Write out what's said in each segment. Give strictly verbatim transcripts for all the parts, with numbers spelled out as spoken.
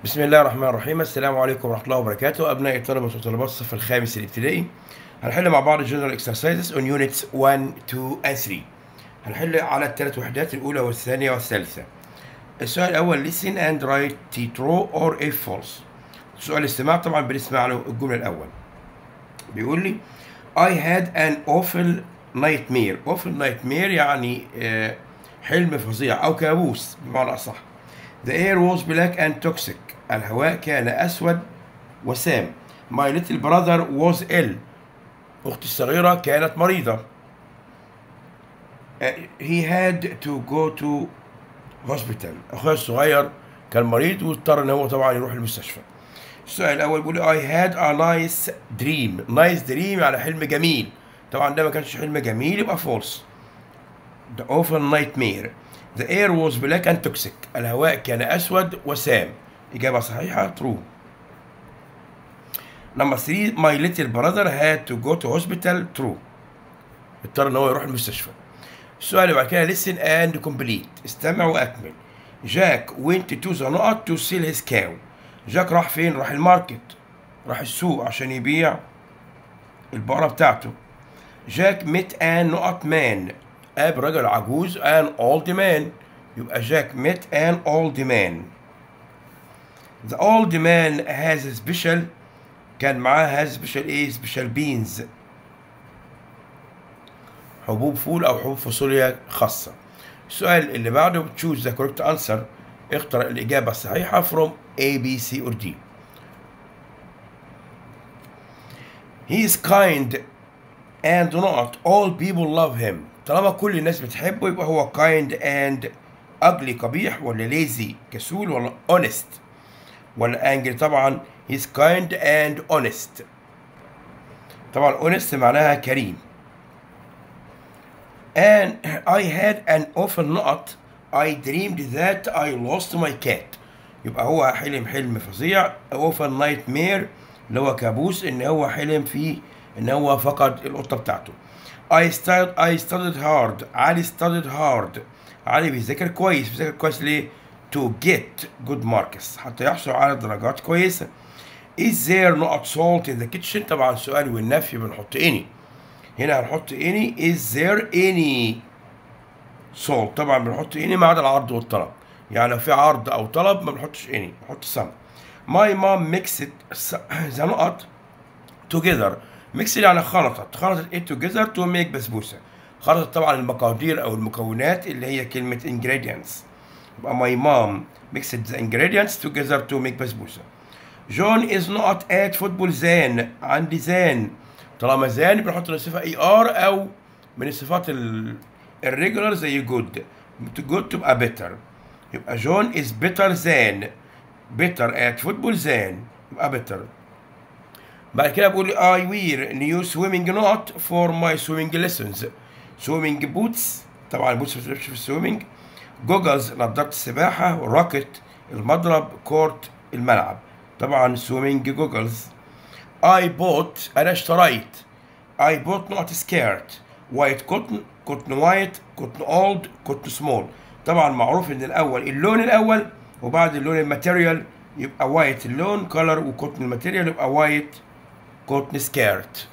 بسم الله الرحمن الرحيم. السلام عليكم ورحمة الله وبركاته. أبناء طلبة وطالبات الصف الخامس الابتدائي، هنحل مع بعض General Exercises on Units one, two and three. هنحل على الثلاث وحدات الأولى والثانية والثالثة. السؤال الأول listen and write true or if false. سؤال الاستماع طبعا بنسمع له الجملة الأول. بيقول لي I had an awful nightmare. awful nightmare يعني آه حلم فظيع أو كابوس بمعنى أصح. The air was black and toxic. الهواء كان أسود وسام. My little brother was ill. أختي الصغيرة كانت مريضة. Uh, he had to go to hospital. أخويا الصغير كان مريض واضطر إن هو طبعا يروح المستشفى. السؤال الأول بيقول I had a nice dream. nice dream يعني حلم جميل. طبعا ده ما كانش حلم جميل يبقى false. The awful nightmare. The air was black and toxic. الهواء كان أسود وسام. إجابة صحيحة true. Number three, my little brother had to go to hospital true. اضطر إن هو يروح المستشفى. السؤال اللي بعد كده listen and complete. استمع وأكمل. Jack went to the نقط to sell his cow. جاك راح فين؟ راح الماركت. راح السوق عشان يبيع البقرة بتاعته. Jack met an نقط man. قابل رجل عجوز an old man. يبقى Jack met an old man. The old man has a special. كان معاه has special ايه؟ special beans. حبوب فول أو حبوب فاصوليا خاصة. السؤال اللي بعده choose the correct answer. اختر الإجابة الصحيحة from A, B, C or D. He is kind and not all people love him. طالما كل الناس بتحبه يبقى هو kind and ugly قبيح ولا lazy كسول ولا honest ولا angry. طبعا he's kind and honest. طبعا honest معناها كريم. And I had an awful نقط I dreamed that I lost my cat. يبقى هو حلم حلم فظيع awful nightmare اللي هو كابوس ان هو حلم فيه ان هو فقد القطة بتاعته. I studied I studied hard. علي studied hard. علي بيذاكر كويس. بيذاكر كويس ليه؟ to get good marks حتى يحصل على درجات كويسة. Is there not salt in the kitchen؟ طبعا السؤال والنفي بنحط any. هنا هنحط any. Is there any salt؟ طبعا بنحط any ما عدا العرض والطلب. يعني لو في عرض أو طلب ما بنحطش any، بنحط some. My mom mixed the نقط together. mixed يعني خلطت. خلطت it together to make بسبوسة. خلطت طبعا المقادير أو المكونات اللي هي كلمة ingredients. يبقى my mom mixed the ingredients together to make بسبوسة. John is not at football زان. عندي زان. طالما زان بنحط الصفة اي ار أو من الصفات الريجولار زي good. good تبقى better. يبقى John is better than. better at football than يبقى better. بعد كده بقول I wear new swimming نقط for my swimming lessons. swimming boots طبعا البوتس ما بتلبسش في السويمنج. جوجلز نظارة السباحة. راكت المضرب. كورت الملعب. طبعا سويمنج جوجلز. I bought أنا اشتريت. I bought نقط سكيرت. وايت كوتن. كوتن وايت. كوتن اولد. كوتن سمول. طبعا معروف ان الاول اللون الاول وبعد اللون الماتيريال يبقى وايت اللون كولر وكوتن الماتيريال يبقى وايت كوتن سكيرت.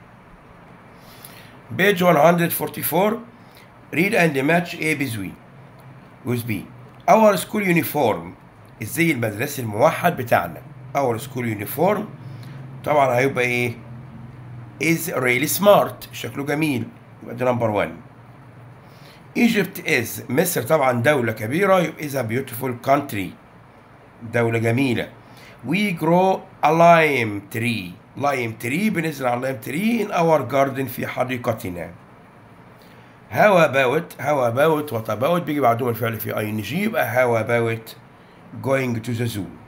page one forty-four. read and match A with B. our school uniform الزي المدرسي الموحد بتاعنا. our school uniform طبعا هيبقى ايه؟ is really smart شكله جميل يبقى ده نمبر واحد. Egypt is مصر طبعا دولة كبيرة يبقى is a beautiful country دولة جميلة. we grow a lime tree. lime tree بنزرع lime tree in our garden في حديقتنا. how about how about what about بيجي بعدهم الفعل في ing يبقى how about going to the zoo.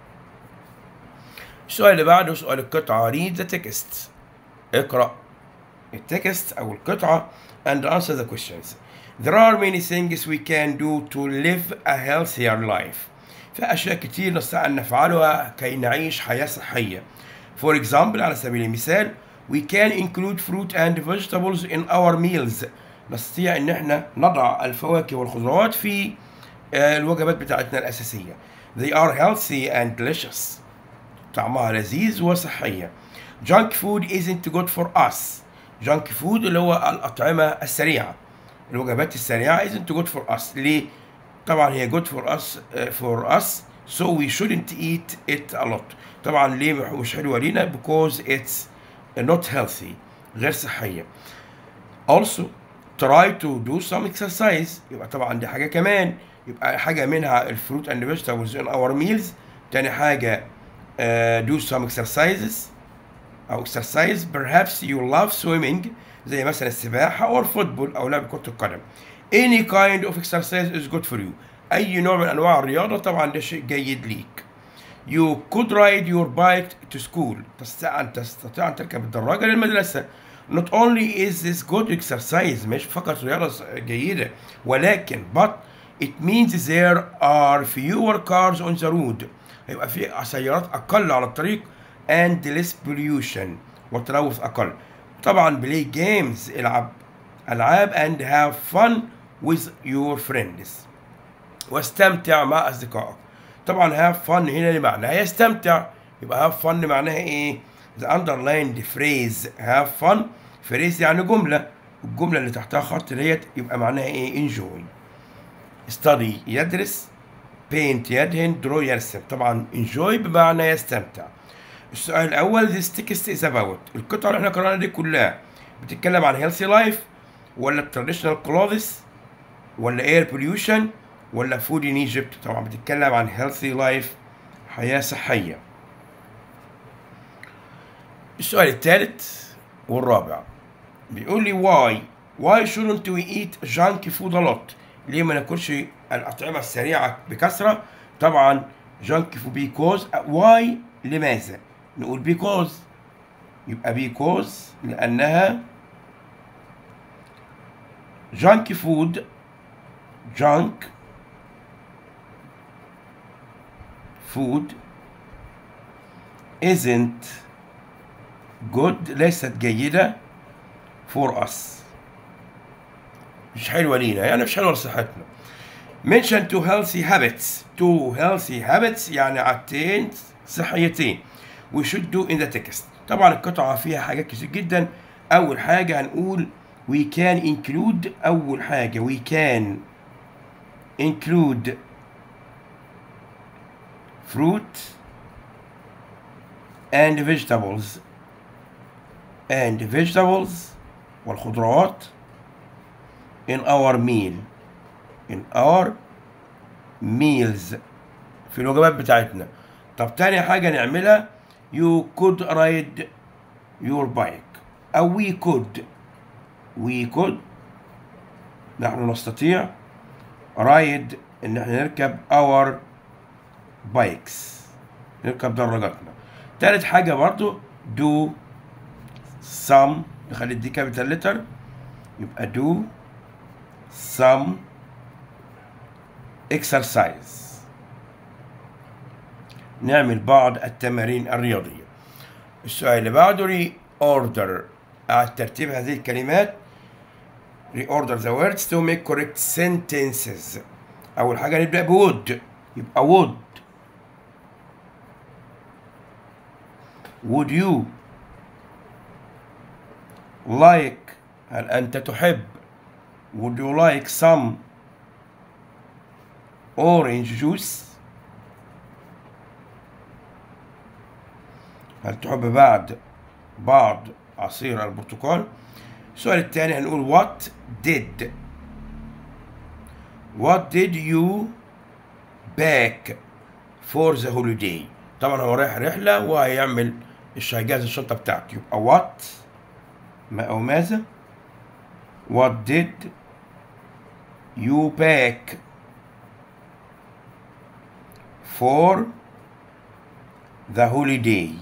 السؤال اللي بعده سؤال القطعة read the text. اقرأ التكست أو القطعة and answer the questions. There are many things we can do to live a healthier life. في أشياء كتير نستطيع أن نفعلها كي نعيش حياة صحية. For example على سبيل المثال we can include fruit and vegetables in our meals. نستطيع أن احنا نضع الفواكه والخضروات في الوجبات بتاعتنا الأساسية. They are healthy and delicious. طعمها لذيذ وصحية. Junk food isn't good for us. Junk food اللي هو الأطعمة السريعة. الوجبات السريعة isn't good for us. ليه؟ طبعا هي good for us uh, for us so we shouldn't eat it a lot. طبعا ليه مش حلوة لينا؟ because it's not healthy. غير صحية. Also try to do some exercise. يبقى طبعا دي حاجة كمان. يبقى حاجة منها الفروت and vegetables in our meals. تاني حاجة uh, do some exercises أو exercise. Perhaps you love swimming زي مثلا السباحة or football أو لعب كرة القدم. Any kind of exercise is good for you. أي نوع من أنواع الرياضة طبعا ده شيء جيد ليك. You could ride your bike to school. تستطيع أن تستطيع أن تركب الدراجة للمدرسة. Not only is this good exercise مش فقط رياضة جيدة ولكن but it means there are fewer cars on the road. هيبقى في سيارات أقل على الطريق and less pollution والتلوث أقل. طبعا play games العب ألعاب and have fun with your friends واستمتع مع أصدقائك. طبعا have fun هنا لمعنى يستمتع. يبقى have fun معناها إيه؟ the underlined phrase have fun phrase يعني جملة. الجملة اللي تحتها خط ديت يبقى معناها إيه؟ enjoy. study يدرس paint يدهن draw يرسم. طبعا enjoy بمعنى يستمتع. السؤال الأول this text is about القطعة اللي احنا قرأناها دي كلها بتتكلم عن healthy life ولا traditional clothes ولا air pollution ولا food in Egypt؟ طبعا بتتكلم عن healthy life حياة صحية. السؤال الثالث والرابع بيقول لي why why shouldn't we eat junk food a lot؟ ليه ما ناكلش الأطعمة السريعة بكثرة؟ طبعا junk food because why لماذا؟ نقول because يبقى because لأنها junk food junk food isn't good ليست جيدة for us مش حلوة لينا يعني مش حلوة لصحتنا. mention two healthy habits two healthy habits يعني عادتين صحيتين we should do in the text. طبعا القطعة فيها حاجات كتير جدا. أول حاجة هنقول we can include أول حاجة we can include fruit and vegetables and vegetables والخضروات in our meal in our meals في الوجبات بتاعتنا. طب تاني حاجة نعملها you could ride your bike أو we could we could نحن نستطيع ride إن احنا نركب our bikes نركب دراجاتنا. تالت حاجة برضو do some نخلي دي capital letter يبقى do some exercise نعمل بعض التمارين الرياضية. السؤال اللي بعده reorder أعد ترتيب هذه الكلمات reorder the words to make correct sentences. أول حاجة نبدأ بwould يبقى would would you like هل أنت تحب would you like some orange juice هل تحب بعد بعض عصير البرتقال. السؤال الثاني هنقول what did what did you pack for the holiday. طبعا هو رايح رحلة وهيعمل هيجهز الشنطة بتاعته يبقى what ما أو ماذا what did you pack for the holiday.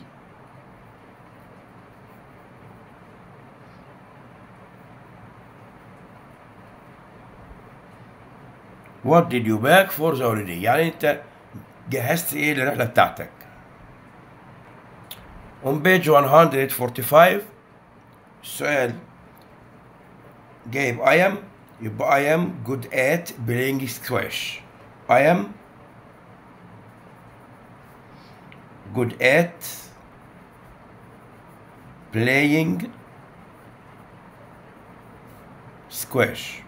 What did you pack for the holiday يعني أنت جهزت إيه للرحلة بتاعتك. On page one forty-five السؤال جايب I am يبقى I am good at playing squash. I am good at playing squash.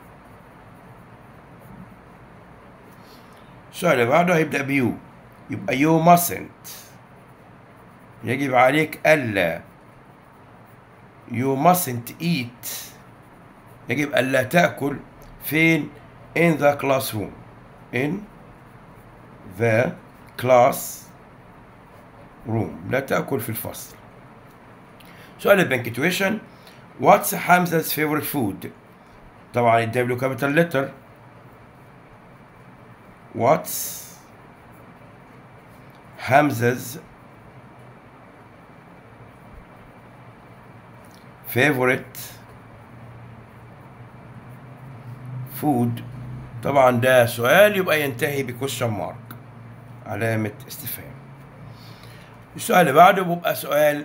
السؤال اللي بعده هيبدأ بيو، يبقى you mustn't، يجب عليك ألا. you mustn't eat، يجب ألا تأكل فين؟ in the classroom، in the class room، لا تأكل في الفصل. سؤال البنكتويشن، what's حمزة favorite food؟ طبعا الدبليو capital letter. what's حمزة favorite food؟ طبعا ده سؤال يبقى ينتهي بكويشن مارك، علامة استفهام. السؤال اللي بعده بيبقى سؤال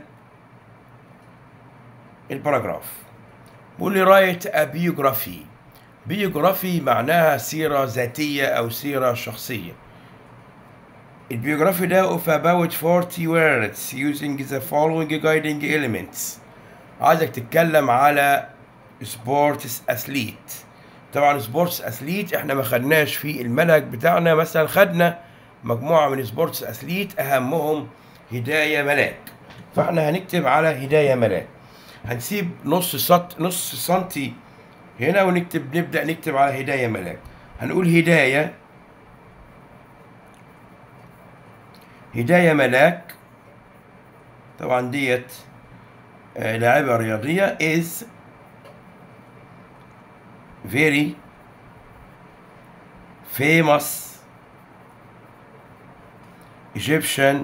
الباراجراف، بيقول لي رايت ا بيوجرافي. بيوجرافي معناها سيرة ذاتية أو سيرة شخصية. البيوجرافي ده of about forty words using the following guiding elements. عايزك تتكلم على سبورتس أثليت. طبعا سبورتس أثليت احنا ما خدناش في المنهج بتاعنا، مثلا خدنا مجموعة من سبورتس أثليت أهمهم هداية ملاك، فاحنا هنكتب على هداية ملاك. هنسيب نص سط نص سنتي هنا ونكتب، نبدأ نكتب على هداية ملاك. هنقول هداية هداية ملاك، طبعا ديت آه لاعبة رياضية is very famous Egyptian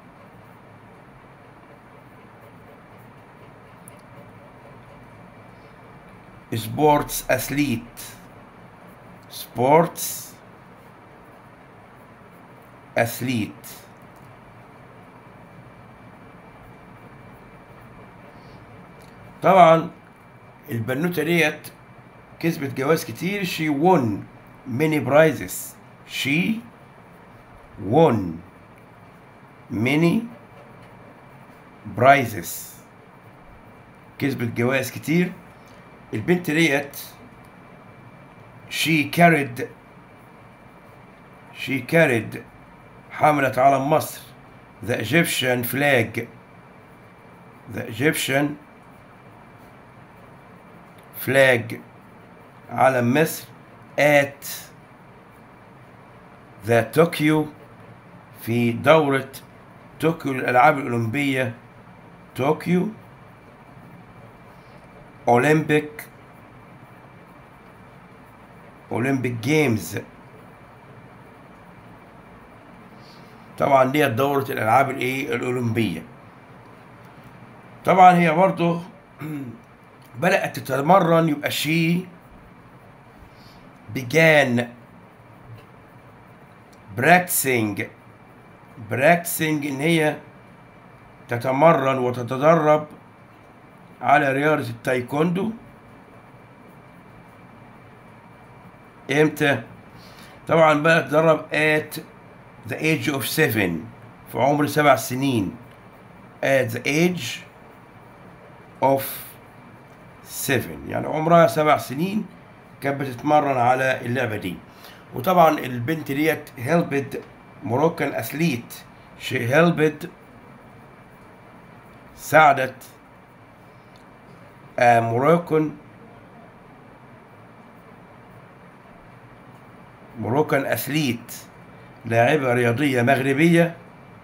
sports athlete. sports athlete. طبعا البنوتة ديت كسبت جوائز كتير. she won many prizes. she won many prizes. كسبت جوائز كتير. البنت ديت she carried she carried حملت علم مصر the Egyptian flag the Egyptian flag علم مصر at the Tokyo في دورة طوكيو للألعاب الأولمبية طوكيو Olympic Olympic Games. طبعا دي دورة الألعاب الإيه الأولمبية. طبعا هي برضه بدأت تتمرن، يبقى she began practicing practicing إن هي تتمرن وتتدرب على رياضة التايكوندو. امتى؟ طبعا بقى تدرب at the age of seven، في عمر سبع سنين. at the age of seven يعني عمرها سبع سنين كانت بتتمرن على اللعبة دي. وطبعا البنت ديت helped Moroccan athlete. she helped ساعدت a Moroccan Moroccan athlete لاعبة رياضية مغربية،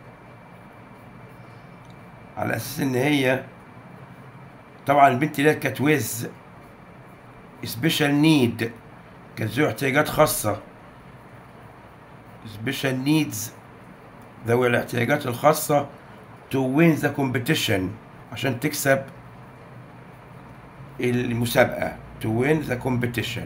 على أساس إن هي طبعا البنت دي كانت with special need، كانت ذو احتياجات خاصة. special needs ذوي الاحتياجات الخاصة to win the competition عشان تكسب المسابقة to win the competition.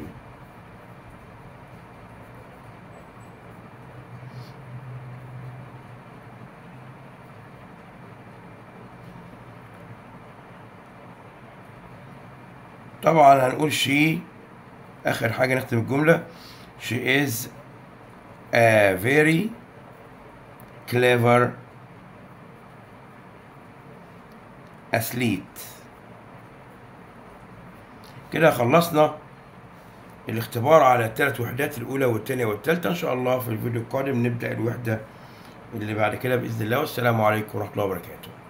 طبعا هنقول she آخر حاجة نختم الجملة she is a very clever athlete. كده خلصنا الاختبار على الثلاث وحدات الأولى والثانية والثالثة. إن شاء الله في الفيديو القادم نبدأ الوحدة اللي بعد كده بإذن الله. والسلام عليكم ورحمة الله وبركاته.